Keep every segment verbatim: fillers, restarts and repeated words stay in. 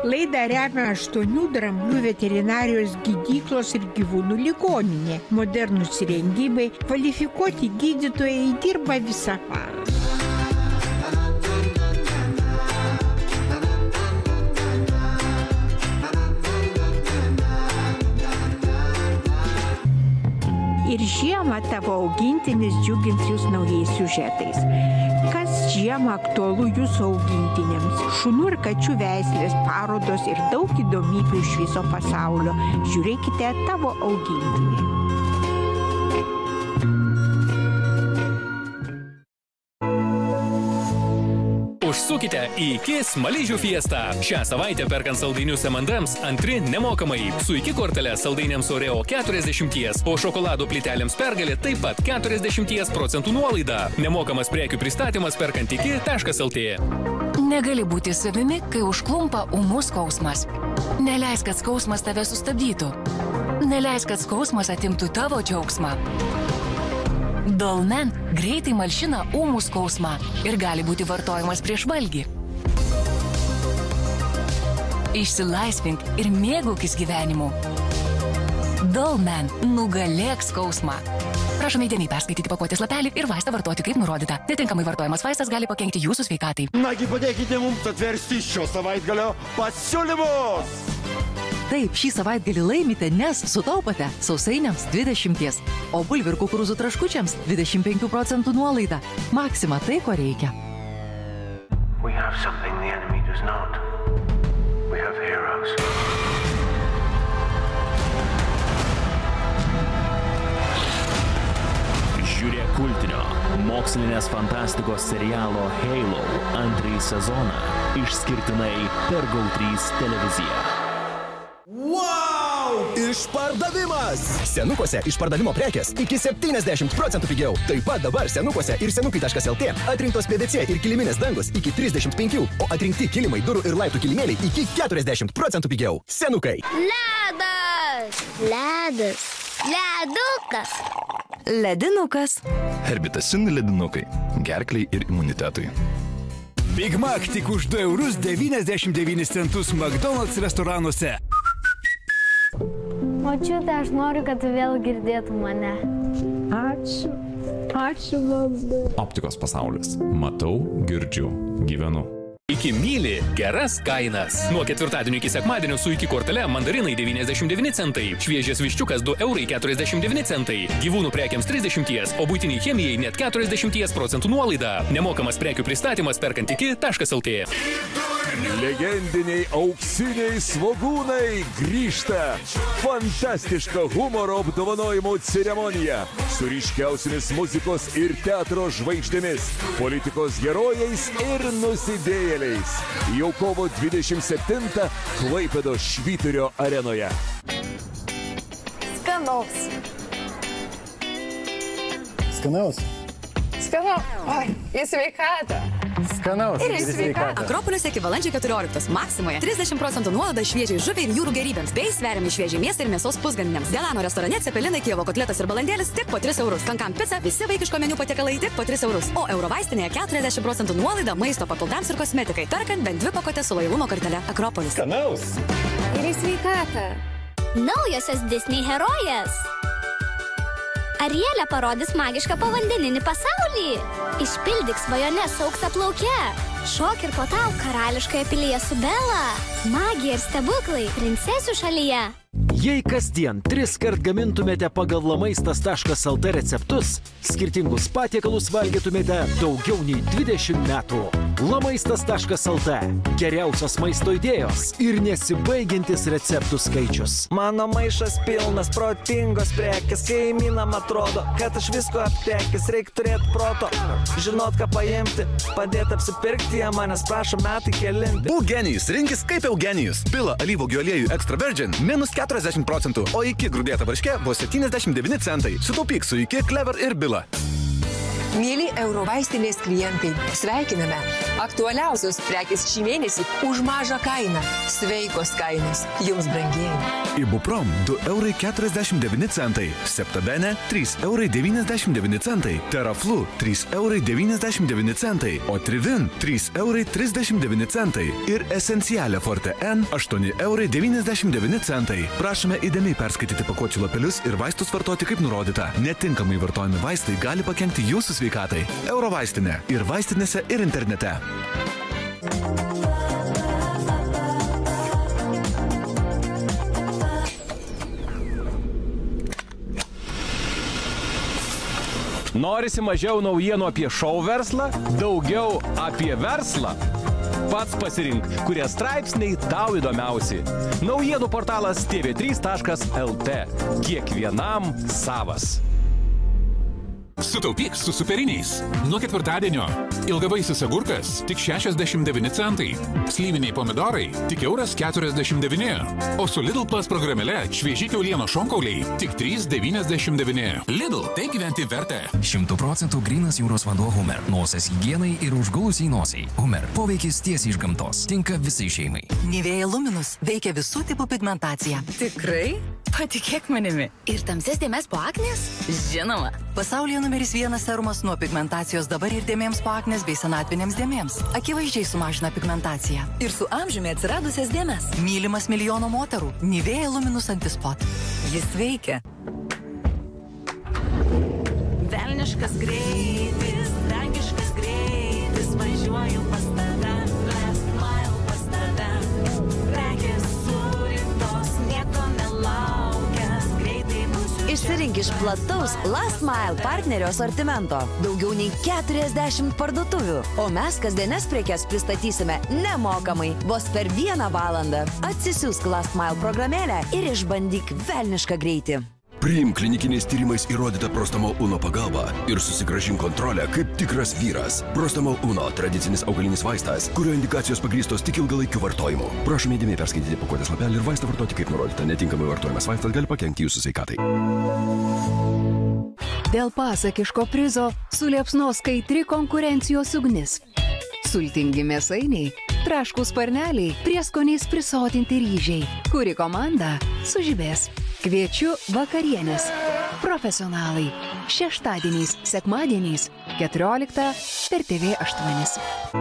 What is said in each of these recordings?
Laidą remia aštuonių Dramblių veterinarijos gydyklos ir gyvūnų ligoninė. Modernūs įrengimai, kvalifikuoti gydytojai dirba visą parą. Ir žiemą tavo augintinis džiugins jūs naujais siužetais. Kas žiemą aktualu jūsų augintiniams? Šunų ir kačių veislės, parodos ir daug įdomybių iš viso pasaulio. Žiūrėkite tavo augintinį. Užsukite į Iki Smaližių fiestą. Šią savaitę perkant saldainius em and em's antri nemokamai. Su Iki kortele saldainiams Oreo keturiasdešimt, o šokolado plytelėms Pergalė taip pat keturiasdešimt procentų nuolaida. Nemokamas prekių pristatymas perkant iki taškas lt. Negali būti savimi, kai užklumpa ūmus skausmas. Neleisk, kad skausmas tave sustabdytų. Neleisk, kad skausmas atimtų tavo džiaugsmą. Dolmen greitai malšina ūmų skausmą ir gali būti vartojamas prieš valgį. Išsilaisvink ir mėgaukis gyvenimu. Dolmen nugalėk skausmą. Prašome įdėmiai perskaityti pakuotės lapelį ir vaistą vartoti kaip nurodyta. Netinkamai vartojamas vaistas gali pakenkti jūsų sveikatai. Nagi, padėkite mums atversti šio savaitgalio pasiūlymus! Taip, šį savaitgalį laimite, nes sutaupote sausainiams dvidešimt, o bulvių ir kukurūzų traškučiams dvidešimt penkių procentų nuolaida. Maxima tai, ko reikia. We have something the enemy does not. We have heroes. Žiūrėk kultinio mokslinės fantastikos serialo Halo antrąjį sezoną išskirtinai per Gau trys televiziją. Wow! Išpardavimas! Senukuose išpardavimo prekės iki septyniasdešimt procentų pigiau. Taip pat dabar Senukuose ir senukai taškas lt atrinktos P V C ir kiliminės dangos iki trisdešimt penkių, o atrinkti kilimai, durų ir laiptų kilimėliai iki keturiasdešimt procentų pigiau. Senukai. Ledas! Ledas! Ledukas! Ledinukas. Herbitasin ledinukai. Gerkliai ir imunitetui. Big Mac tik už du eurus devyniasdešimt devynis centus McDonald's restoranuose. Močiute, aš noriu, kad tu vėl girdėtum mane. Ačiū. Ačiū labai. Optikos pasaulis. Matau, girdžiu, gyvenu. Iki myli geras kainas. Nuo ketvirtadienio iki sekmadienio su Iki kortele mandarinai devyniasdešimt devyni centai, šviežias viščiukas du eurai keturiasdešimt devyni centai, gyvūnų prekiams trisdešimt, o buitiniai chemijai net keturiasdešimt procentų nuolaida. Nemokamas prekių pristatymas perkant iki taškas lt. Legendiniai auksiniai svogūnai grįžta. Fantastiška humoro apdovanojimų ceremonija su ryškiausiamis muzikos ir teatro žvaigždėmis, politikos herojais ir nusidėjėliais. Jau kovo dvidešimt septintą Klaipėdos Švyturio arenoje. Skanaus. Skanaus. Skanaus. Oi, į sveikatą. Skanaus. Ir į sveikatą. Akropolis iki valandžio keturioliktos Maksimoje. trisdešimt procentų nuolaida šviežiai žuviai ir jūrų gėrybėms, bei sveriami šviežiai mėsai ir mėsos pusgaminiams. Delano restorane cepelinai, Kijevo kotletas ir balandėlis tik po tris eurus. Kankam pica, visi vaikiško meniu patiekalai tik po tris eurus. O Eurovaistinėje keturiasdešimt procentų nuolaida maisto papildams ir kosmetikai. Perkant bent dvi pakotės su lojalumo kortele. Akropolis. Skanaus. Ir į sveikatą. Naujosios Disney herojės. Arielė parodys magišką povandeninį pasaulį. Išpildyk svajones auksaplauke. Šok ir patauk karališkoje pilyje su Bela. Magija ir stebuklai princesių šalyje. Jei kasdien tris kart gamintumėte pagal lamaistas taškas lt receptus, skirtingus patiekalus valgytumėte daugiau nei dvidešimt metų. lamaistas taškas lt. Geriausios maisto idėjos ir nesibaigiantis receptų skaičius. Mano maišas pilnas protingos prekės, kaimynam atrodo, kad aš visko aptekęs, reik turėti proto. Žinot, ką paimti, padėti apsipirkti, jie manęs prašo metai kelinti. Būk genijus, rinkis kaip Eugenijus. Pila alyvuogių aliejų extra virgin minus keturiasdešimt procentų, o iki grūdėta varškė buvo septyniasdešimt devyni centai. Sutaupyk su Iki, Clever ir Bila. Mėly Eurovaistinės klientai, sveikiname! Aktualiausios prekės šį mėnesį už mažą kainą. Sveikos kainos. Jums brangieji. Ibuprom du eurai keturiasdešimt devyni centai. Septabene trys eurai devyniasdešimt devyni centai. Teraflu trys eurai devyniasdešimt devyni centai. O Trivin trys eurai trisdešimt devyni centai. Ir Esencialė Forte N aštuoni eurai devyniasdešimt devyni centai. Prašome įdėmiai perskaityti pakuočių lapelius ir vaistus vartoti kaip nurodyta. Netinkamai vartojami vaistai gali pakenkti jūsų sveikatai. Eurovaistinė. Ir vaistinėse, ir internete. Norisi mažiau naujienų apie šou verslą, daugiau apie verslą? Pats pasirink, kurie straipsniai tau įdomiausi. Naujienų portalas T V trys taškas L T. Kiekvienam savas. Sutaupyk su superiniais. Nuo ketvirtadienio ilgavaisis agurkas tik šešiasdešimt devyni centai. Slyviniai pomidorai tik euras keturiasdešimt devyni. O su Lidl Plus programėle švieži kiaulieno šonkauliai tik trys devyniasdešimt devyni. Lidl, taip gyventi verta. Šimtų procentų grynas jūros vanduo Hummer. Nosies higienai ir užgulusiai nosiai. Hummer. Poveikis tiesiai iš gamtos. Tinka visai šeimai. Nivea Luminus veikia visų tipų pigmentaciją. Tikrai? Patikėk manimi. Ir tamses dėmes po aknės? Žinoma. Pasaulyje numeris vienas serumas nuo pigmentacijos dabar ir dėmėms po aknės bei senatvinėms dėmėms. Akivaizdžiai sumažina pigmentaciją. Ir su amžiumi atsiradusias dėmes. Mylimas milijono moterų. Nivea Luminus Antispot. Jis veikia. Velniškas greitis, dangiškas greitis, važiuoju pas tave, last mile pas tave. Prekės surinktos, nieko nelaukia, greitai mūsų. Išsirink iš plataus Last Mile partnerio asortimento. Daugiau nei keturiasdešimt parduotuvių. O mes kasdienes prekes pristatysime nemokamai, vos per vieną valandą. Atsisiųsk Last Mile programėlę ir išbandyk velnišką greitį. Priimk klinikiniais tyrimais įrodytą Prostamol Uno pagalbą ir susigrąžink kontrolę kaip tikras vyras. Prostamol Uno – tradicinis augalinis vaistas, kurio indikacijos pagrįstos tik ilgalaikiu vartojimu. Prašome įdėmiai perskaityti pakuotės lapelį ir vaistą vartoti kaip nurodyta. Netinkamai vartojamas vaistas gali pakenkti jūsų sveikatai. Dėl pasakiško prizo suliepsnos skaidri konkurencijos ugnis. Sultingi mėsainiai, traškūs sparneliai, prieskoniais prisotinti ryžiai. Kuri komanda sužibės. Kviečiu vakarienės. Profesionalai. Šeštadieniais, sekmadieniais, keturioliktą per T V aštuoni.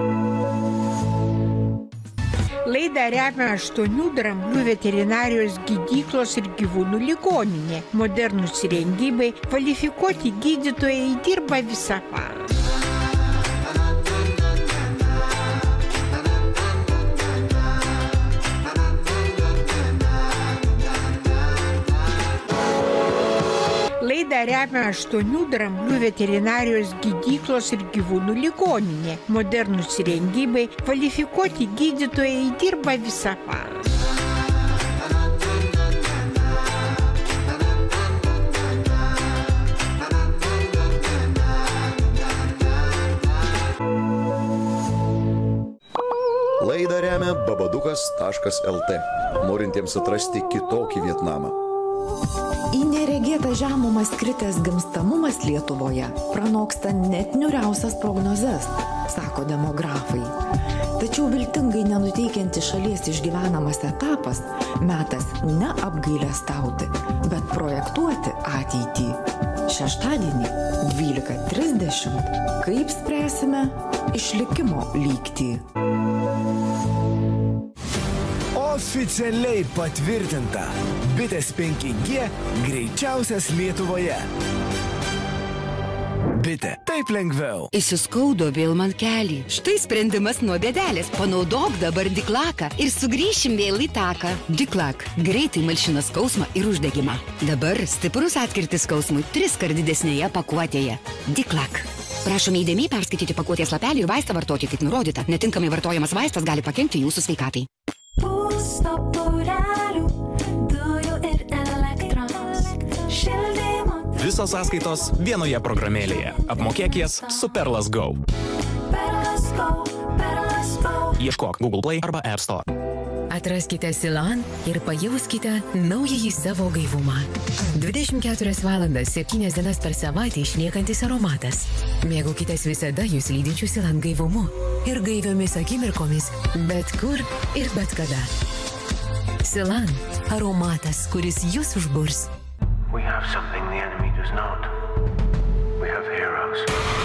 Laidą remia aštuonių dramblių veterinarijos gydyklos ir gyvūnų ligoninė. Modernūs įrengimai, kvalifikuoti gydytojai dirba visą parą. Laidą remia aštuonių dramblių veterinarijos gydyklos ir gyvūnų ligoninė. Modernūs įrengimai, kvalifikuoti gydytojai dirba visą parą. Laidą remia babadukas taškas L T. Norintiems atrasti kitokį Vietnamą. Į neregėtą žemumą skritęs gimstamumas Lietuvoje pranoksta net niūriausias prognozes, sako demografai. Tačiau viltingai nenuteikianti šalies išgyvenamas etapas metas ne apgailestauti, bet projektuoti ateitį. Šeštadienį dvylika trisdešimt. Kaip spręsime išlikimo lygtį? Oficialiai patvirtinta. Bitės penki G greičiausias Lietuvoje. Bitė, taip lengviau. Įsiskaudo vėl man kelį. Štai sprendimas nuo bėdelės. Panaudok dabar Diklaką ir sugrįšim vėl į taką. Diklak greitai malšina skausmą ir uždegimą. Dabar stiprus atkirtis skausmui tris kart didesnėje pakuotėje. Diklak. Prašome įdėmiai perskaityti pakuotės lapelį ir vaistą vartoti kaip nurodyta. Netinkamai vartojamas vaistas gali pakenkti jūsų sveikatai. Būsto būrelių, dujų ir elektros, šildymo. Visos sąskaitos vienoje programėlėje. Apmokėk jas su Perlas Go. Perlas Go, Perlas Go. Ieškok Google Play arba App Store. Atraskite Silan ir pajauskite naująjį savo gaivumą. dvidešimt keturias valandas, septynias dienas per savaitę išliekantis aromatas. Mėgaukitės visada jūs lydinčių Silan gaivumu ir gaiviomis akimirkomis, bet kur ir bet kada. Silan – aromatas, kuris jūs užburs. We have something the enemy does not. We have heroes.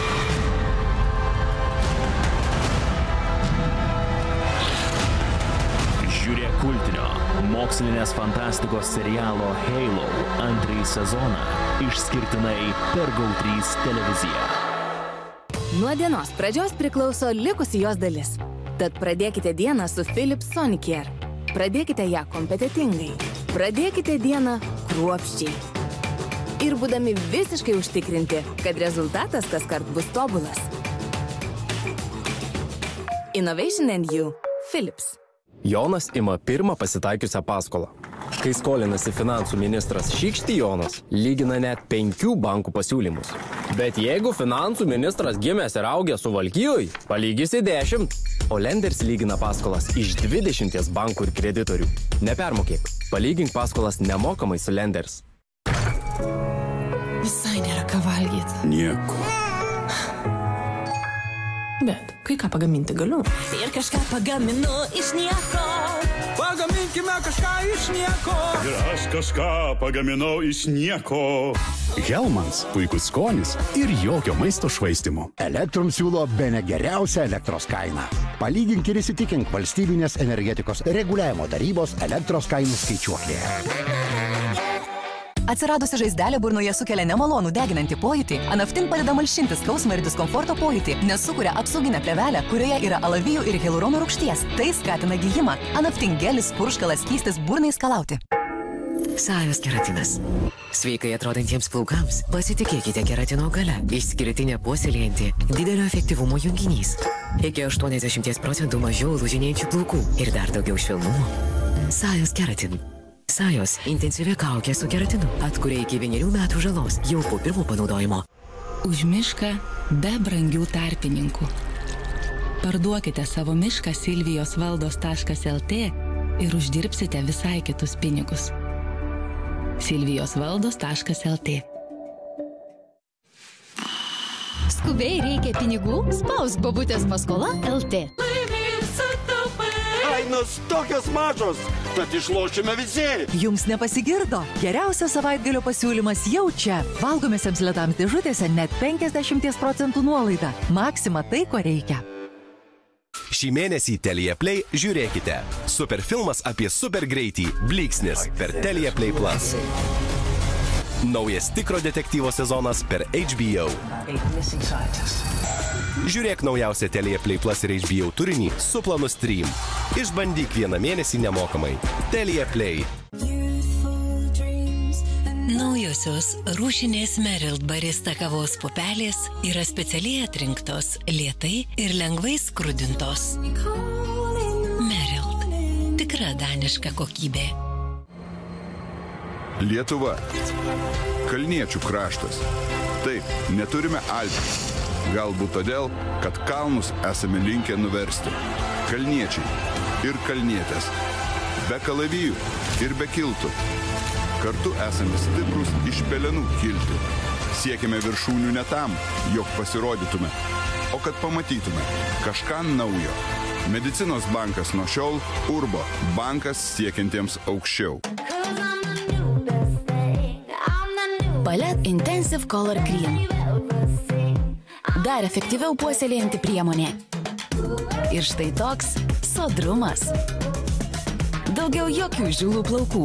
Žiūrėk kultinio mokslinės fantastikos serialo Halo antrąjį sezoną išskirtinai per G O trys televiziją. Nuo dienos pradžios priklauso likusi jos dalis. Tad pradėkite dieną su Philips Sonicare. Pradėkite ją kompetitingai. Pradėkite dieną kruopščiai. Ir būdami visiškai užtikrinti, kad rezultatas kaskart bus tobulas. Innovation and You. Philips. Jonas ima pirmą pasitaikiusią paskolą. Kai skolinasi finansų ministras Šikštijonas, lygina net penkių bankų pasiūlymus. Bet jeigu finansų ministras gimęs ir augęs Suvalkijoj, palygysi dešimt. O lenders lygina paskolas iš dvidešimties bankų ir kreditorių. Nepermokėk. Palygink paskolas nemokamai su lenders. Visai nėra ką valgyti. Nieko. Bet kai ką pagaminti galiu. Ir kažką pagaminu iš nieko. Pagaminkime kažką iš nieko. Ir aš kažką pagaminau iš nieko. Hellmans – puikus skonis ir jokio maisto švaistimo. Elektrum siūlo bene geriausią elektros kainą. Palygink ir įsitikink valstybinės energetikos reguliavimo tarybos elektros kainų skaičiuoklėje. Atsiradusi žaizdelė burnoje sukelia nemalonų deginantį pojūtį, Anaftin padeda malšinti skausmą ir diskomforto pojūtį, nes sukuria apsauginę plėvelę, kurioje yra alavijų ir hialurono rūgšties. Tai skatina gijimą. Anaftin gelis, purškalas, skystis burnai skalauti. Sajos keratinas. Sveikai atrodantiems plaukams pasitikėkite keratino gale. Išskirtinė puoselėjanti didelio efektyvumo junginys. Iki aštuoniasdešimt procentų mažiau lūžinėjančių plaukų ir dar daugiau švelnumo. Sajos keratin. Sajos intensyvi kaukė su keratinu atkuria iki vienerių metų žalos jau po pirmo panaudojimo. Už mišką be brangių tarpininkų. Parduokite savo mišką silvijos valdos taškas lt ir uždirbsite visai kitus pinigus. silvijos valdos taškas lt. Skubiai reikia pinigų? Spausk bobutės paskola L T. Kainos tokios mažos, tad išlošime visi. Jums nepasigirdo? Geriausias savaitgalio pasiūlymas jau čia. Valgomėsiams ledams dėžutėse net penkiasdešimt procentų nuolaida. Maxima tai, ko reikia. Šį mėnesį Telia Play žiūrėkite. Superfilmas apie supergreitį Blyksnis per Telia Play Plus. Naujas tikro detektyvo sezonas per H B O. Žiūrėk naujausią Telia Play Plus ir H B O turinį su planu Stream. Išbandyk vieną mėnesį nemokamai. Telia Play. Naujosios rūšinės Merild barista kavos pupelės yra specialiai atrinktos, lėtai ir lengvai skrudintos. Merild. Tikra daniška kokybė. Lietuva. Kalniečių kraštas. Taip, neturime Alpių. Galbūt todėl, kad kalnus esame linkę nuversti. Kalniečiai ir kalnietės. Be kalavijų ir be kiltų. Kartu esame stiprus iš pelenų kilti. Siekime viršūnių ne tam, jog pasirodytume, o kad pamatytume kažką naujo. Medicinos bankas nuo šiol Urbo bankas siekiantiems aukščiau. Palette Intensive Color Cream. Dar efektyviau puoselėjanti priemonė. Ir štai toks sodrumas. Daugiau jokių žilų plaukų.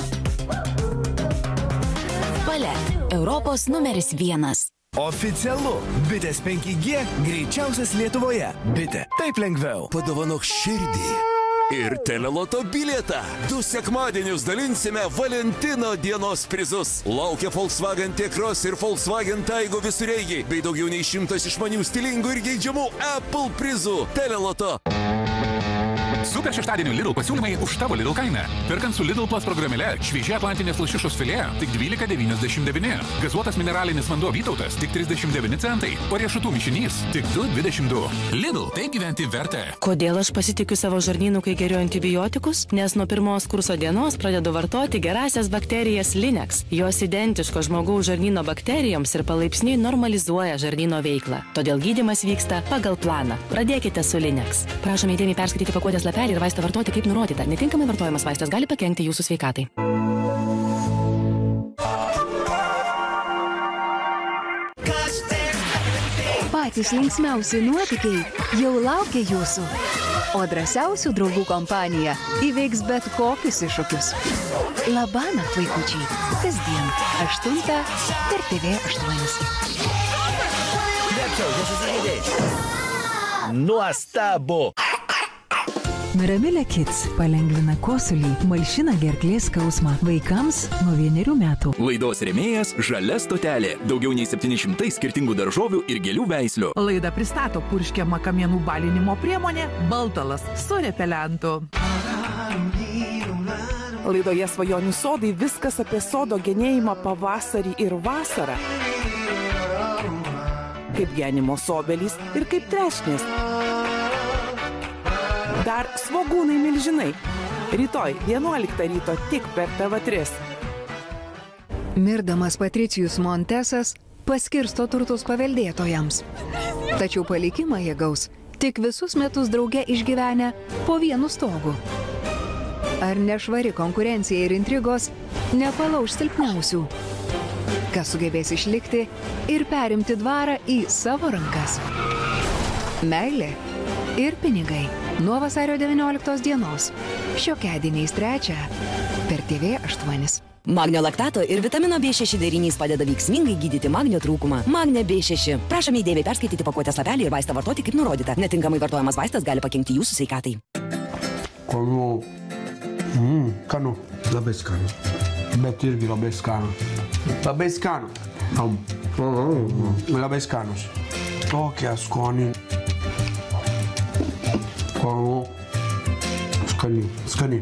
Palette. Europos numeris vienas. Oficialu. Bitės penki G greičiausias Lietuvoje. Bitė. Taip lengviau. Padovanok širdį. Ir teleloto bilietą. Du sekmadienius dalinsime Valentino dienos prizus. Laukia Volkswagen T-Cross ir Volkswagen Taigo visureigiai, bei daugiau nei šimtas išmanių, stilingų ir geidžiamų Apple prizų. Teleloto. Super šeštadienio Lidl pasiūlymai už tavo Lidl kainą. Perkant su Lidl Plus programėle, šviežia atlantinės lašišos filė tik dvylika devyniasdešimt devyni. Gazuotas mineralinis vanduo Vytautas tik trisdešimt devyni centai. O riešutų mišinys tik du dvidešimt du. Lidl, taip gyventi verta. Kodėl aš pasitikiu savo žarnynu, kai geriu antibiotikus? Nes nuo pirmos kurso dienos pradedu vartoti gerasias bakterijas Linex. Jos identiško žmogaus žarnyno bakterijoms ir palaipsniui normalizuoja žarnyno veiklą. Todėl gydymas vyksta pagal planą. Pradėkite su Linex. Prašome įdėmiai perskaityti pakuotės lapelį ir vaistą vartoti kaip nurodyta. Netinkamai vartojamas vaistas gali pakenkti jūsų sveikatai. Patys linksmiausi nuotykiai jau laukia jūsų. O drąsiausių draugų kompanija įveiks bet kokius iššūkius. Labanakt, vaikučiai. Kasdien aštuntą per T V aštuoni. Nuostabu! Mirabelė Kids palengvina kosulį, malšina gerklės skausmą vaikams nuo vienerių metų. Laidos rėmėjas Žalia stotelė. Daugiau nei septyni šimtai skirtingų daržovių ir gėlių veislių. Laida pristato purškiamą kamienų balinimo priemonę Baltalas su repelentu. Laidoje Svajonių sodai viskas apie sodo genėjimą pavasarį ir vasarą. Kaip genimo sobelys ir kaip trešnės. Dar svogūnai milžinai. Rytoj vienuoliktą ryto tik per T V tris. Mirdamas Patricijus Montesas paskirsto turtus paveldėtojams. Tačiau palikimą jie gaus tik visus metus drauge išgyvenę po vienu stogu. Ar nešvari konkurencija ir intrigos nepalauš silpniausių? Kas sugebės išlikti ir perimti dvarą į savo rankas? Meilė ir pinigai. Nuo vasario devynioliktos dienos. Šiokiadieniais trečią per T V aštuoni. Magnio laktato ir vitamino B šeši derinys padeda veiksmingai gydyti magnio trūkumą. Magnio B šeši. Prašome įdėmiai perskaityti pakuotės lapelį ir vaistą vartoti kaip nurodyta. Netinkamai vartojamas vaistas gali pakenkti jūsų sveikatai. Skanu. Mm, skanu. Labai skanu. Bet irgi labai skanu. Labai skanu. Labai skanus. Tokia skonį. Skanu. Skani. Skani.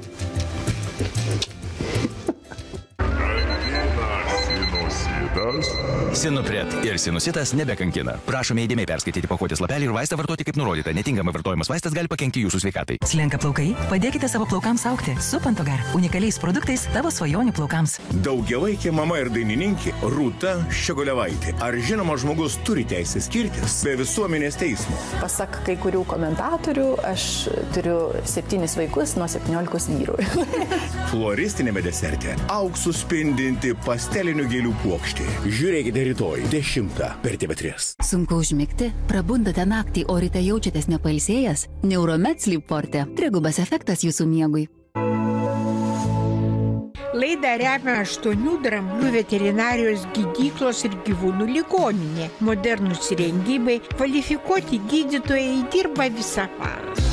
Sinupret ir sinusitas nebekankina. Prašome įdėmiai perskaityti pakuotės lapelį ir vaistą vartoti kaip nurodyta. Netinkamai vartojamas vaistas gali pakenkti jūsų sveikatai. Slenka plaukai? Padėkite savo plaukams augti su Pantogar. Unikaliais produktais tavo svajonių plaukams. Daugiavaikė mama ir dainininkė Rūta Ščiogolevaitė. Ar žinomas žmogus turi teisę skirtis be visuomenės teismo? Pasak kai kurių komentatorių, aš turiu septynis vaikus nuo septyniolikos vyrų. Floristinėme deserte auksų spindinti pastelinių gėlių puokštė. Žiūrėkite rytoj dešimtą per T V tris. Sunku užmigti, prabundate naktį, o ryte jaučiatės nepailsėjęs? Neuromed Sleep Forte. Trigubas efektas jūsų miegui. Laidą remia aštuonių dramblių veterinarijos gydyklos ir gyvūnų ligoninė. Modernūs įrengimai, kvalifikuoti gydytojai dirba visą parą.